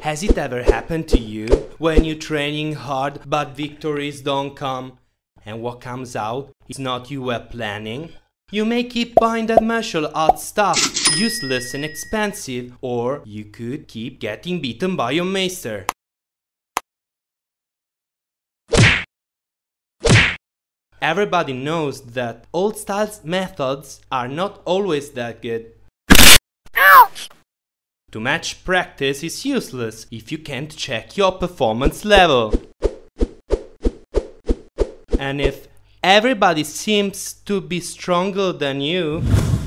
Has it ever happened to you when you're training hard but victories don't come? And what comes out is not you were planning? You may keep buying that martial art stuff, useless and expensive, or you could keep getting beaten by your master. Everybody knows that old style methods are not always that good. Ouch! To match practice is useless if you can't check your performance level. And if everybody seems to be stronger than you,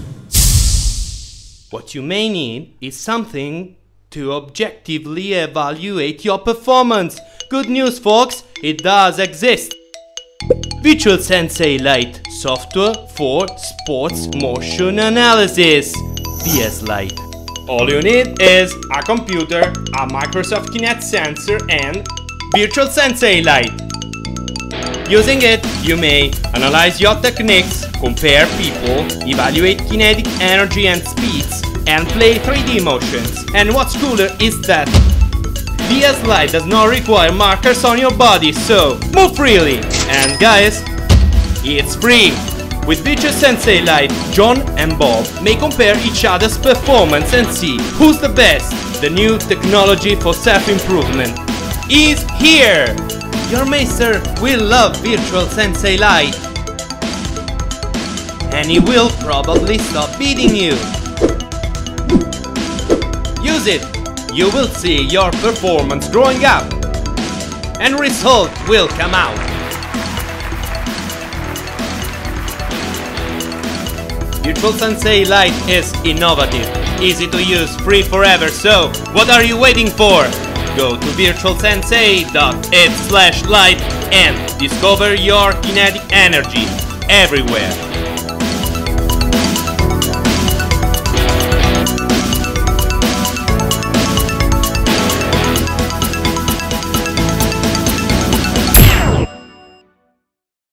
what you may need is something to objectively evaluate your performance. Good news, folks, it does exist. Virtual Sensei Lite, software for sports motion analysis. VSLite. All you need is a computer, a Microsoft Kinect sensor and Virtual Sensei Lite. Using it, you may analyze your techniques, compare people, evaluate kinetic energy and speeds, and play 3D motions. And what's cooler is that VSLite does not require markers on your body, so move freely! And guys, it's free! With Virtual Sensei Lite, John and Bob may compare each other's performance and see who's the best. The new technology for self-improvement is here! Your master will love Virtual Sensei Lite, and he will probably stop beating you. Use it! You will see your performance growing up, and result will come out. Virtual Sensei Lite is innovative, easy to use, free forever, so what are you waiting for? Go to VirtualSensei.it/lite and discover your kinetic energy everywhere.